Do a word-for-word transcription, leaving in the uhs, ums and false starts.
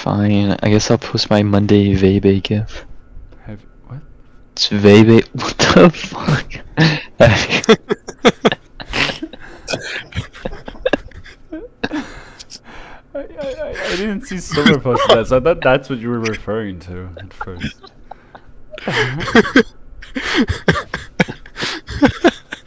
Fine. I guess I'll post my Monday Vebe gif. Have what? It's Vebe. What the fuck? I, I, I didn't see Silver post that, so I thought that's what you were referring to at first.